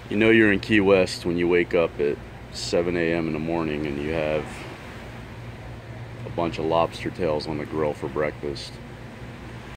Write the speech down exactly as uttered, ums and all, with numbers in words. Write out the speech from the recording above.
You know you're in Key West when you wake up at seven A M in the morning and you have a bunch of lobster tails on the grill for breakfast.